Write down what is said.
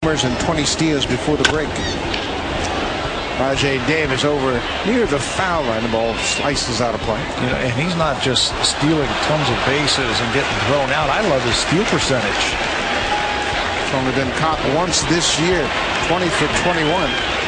and 20 steals before the break. Rajay Davis over near the foul line. The ball slices out of play. You know, and he's not just stealing tons of bases and getting thrown out. I love his steal percentage. He's only been caught once this year. 20 for 21.